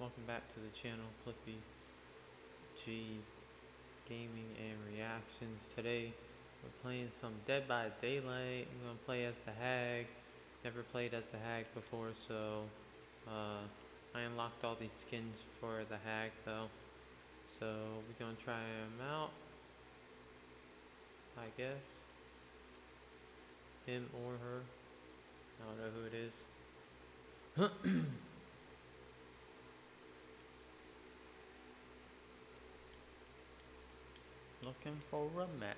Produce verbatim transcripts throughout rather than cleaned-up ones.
welcome back to the channel, Cliffy G Gaming and Reactions. Today we're playing some Dead by Daylight. I'm gonna play as the Hag. Never played as the Hag before, so uh, I unlocked all these skins for the Hag though. So we're gonna try them out, I guess. Him or her. I don't know who it is. Looking for a match.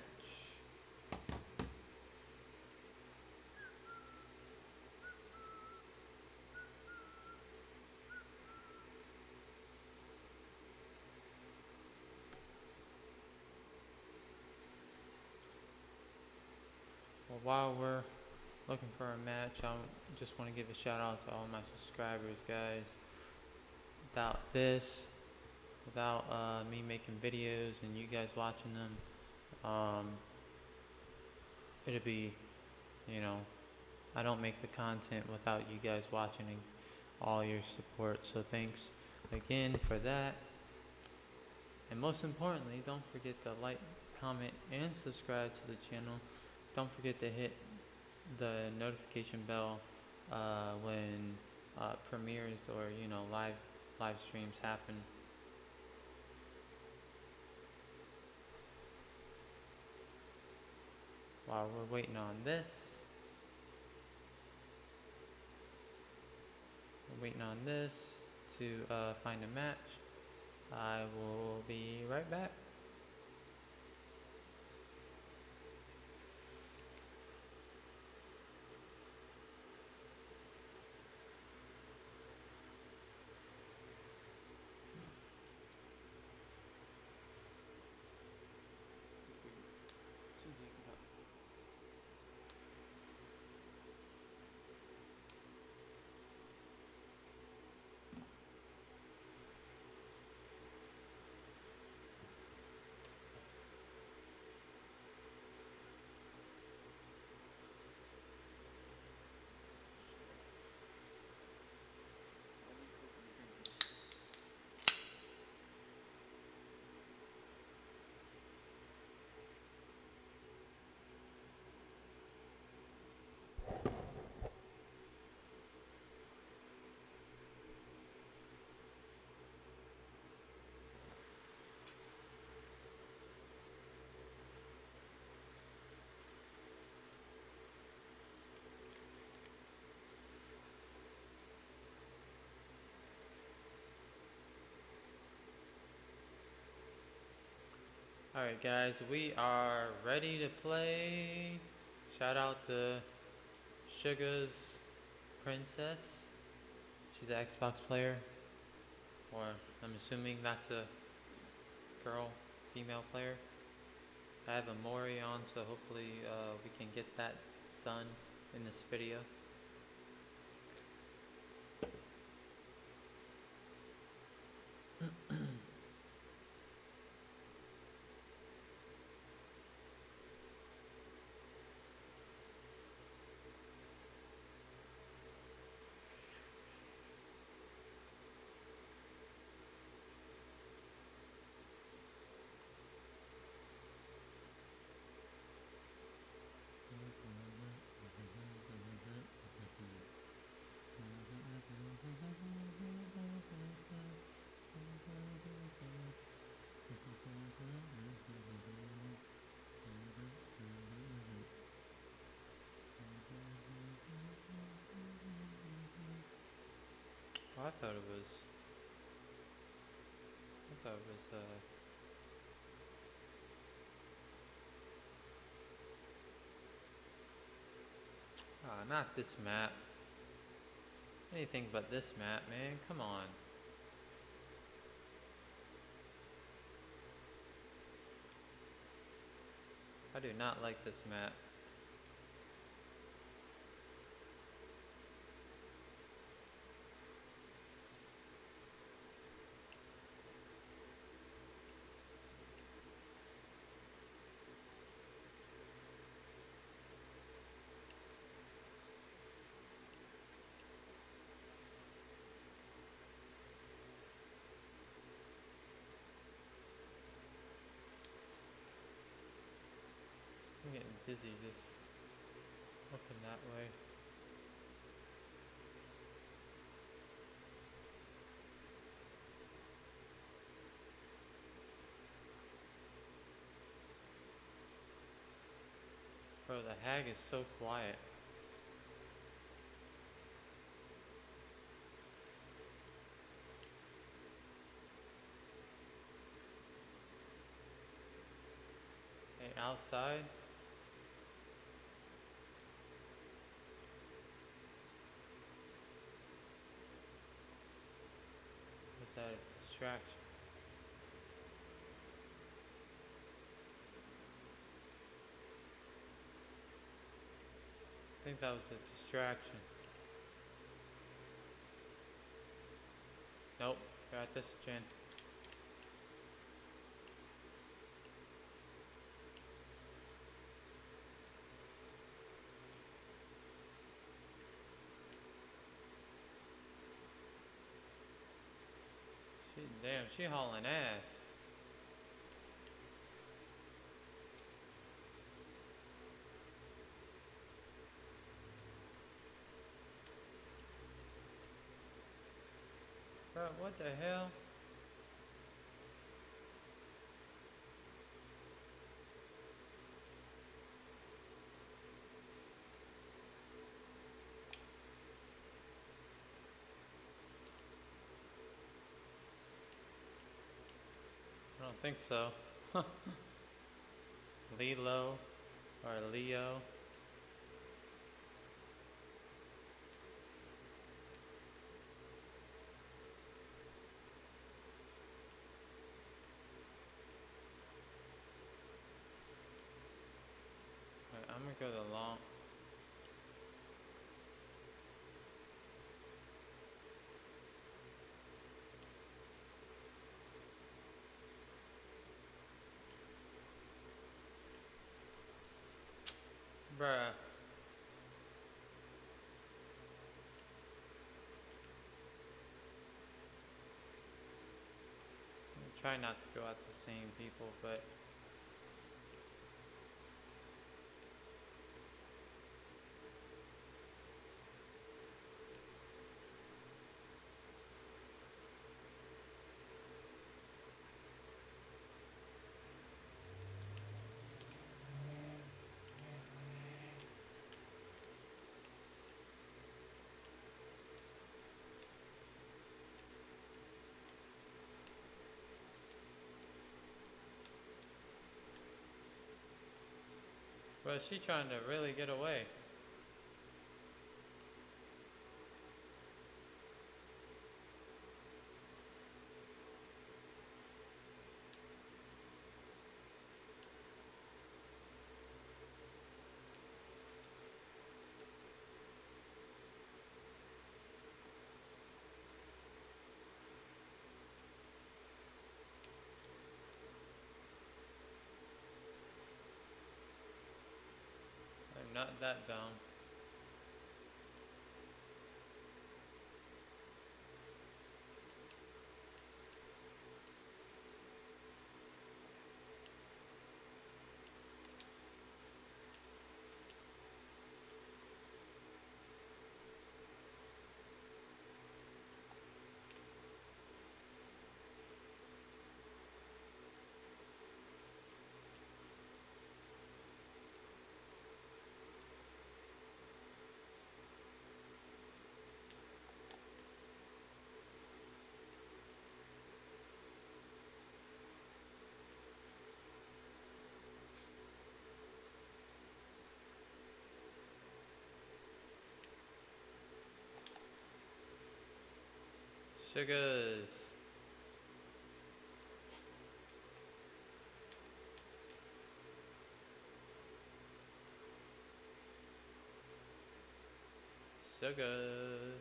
Well, while we're looking for a match, I just want to give a shout out to all my subscribers, guys. Without this, without uh, me making videos and you guys watching them, um, it'd be, you know, I don't make the content without you guys watching and all your support. So thanks again for that. And most importantly, don't forget to like, comment, and subscribe to the channel. Don't forget to hit the notification bell uh, when uh, premieres or you know live live streams happen. While we're waiting on this, we're waiting on this to uh, find a match. I will be right back. Alright guys, we are ready to play. Shout out to Sugar's Princess. She's an Xbox player. Or I'm assuming that's a girl, female player. I have a Mori on, so hopefully uh, we can get that done in this video. Oh, I thought it was. I thought it was. Uh, ah, not this map. Anything but this map, man. Come on. I do not like this map. dizzy just looking that way. Bro, the hag is so quiet. Hey, outside? Was that a distraction? I think that was a distraction. Nope, got this, Jen. She, damn, she hauling ass. Bro, what the hell? I don't think so. Lilo or Leo. Alright, I'm gonna go to long. Bruh. I try not to go out to same people, but but she trying to really get away. I'm not that dumb. Sugars. Sugars.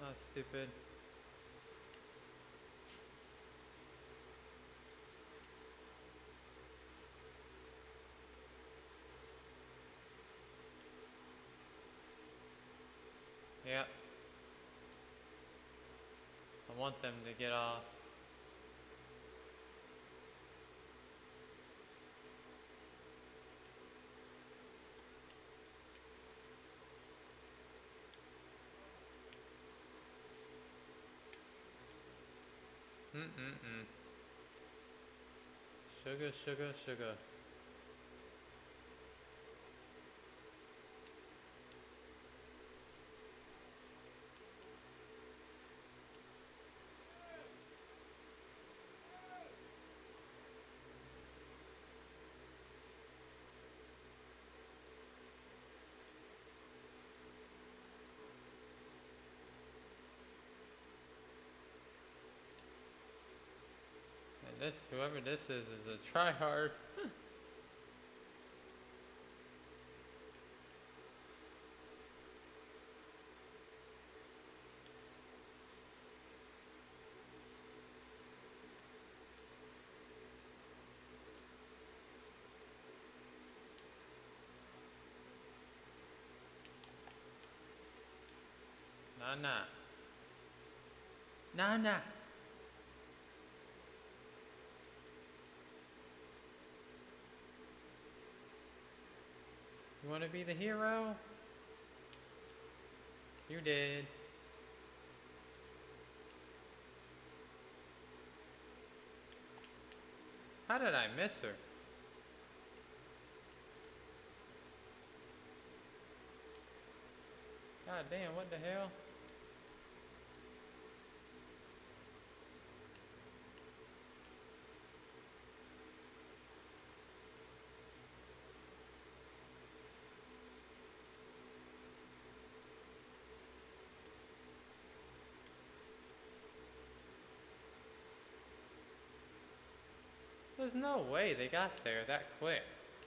Not stupid. Yep. I want them to get off. Mm-mm-mm. Sugar, sugar, sugar. And this, whoever this is, is a tryhard. Nah, nah. Nah, nah. You wanna be the hero? You did. How did I miss her? God damn, what the hell? There's no way they got there that quick.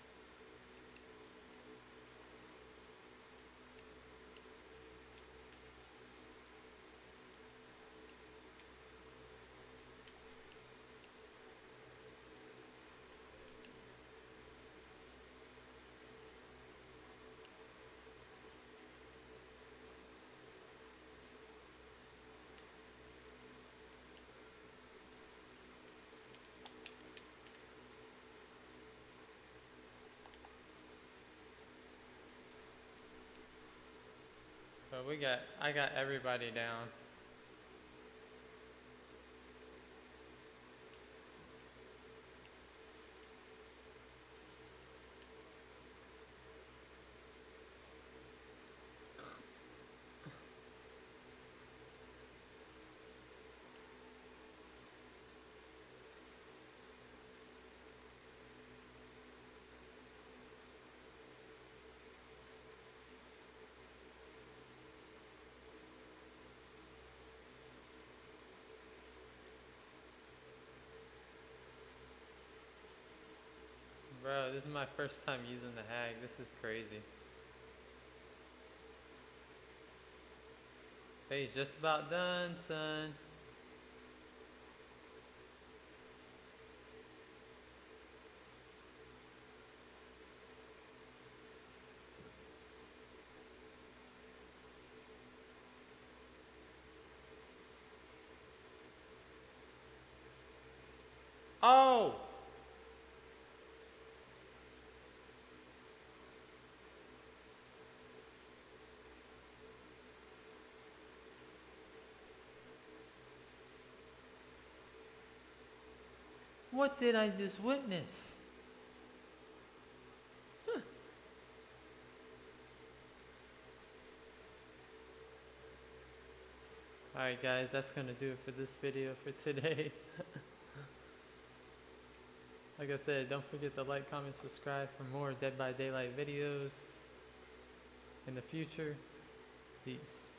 But we got, I got everybody down. Bro, this is my first time using the hag. This is crazy. Hey, just about done, son. Oh! What did I just witness? Huh. Alright guys, that's gonna do it for this video for today. Like I said, don't forget to like, comment, subscribe for more Dead by Daylight videos in the future. Peace.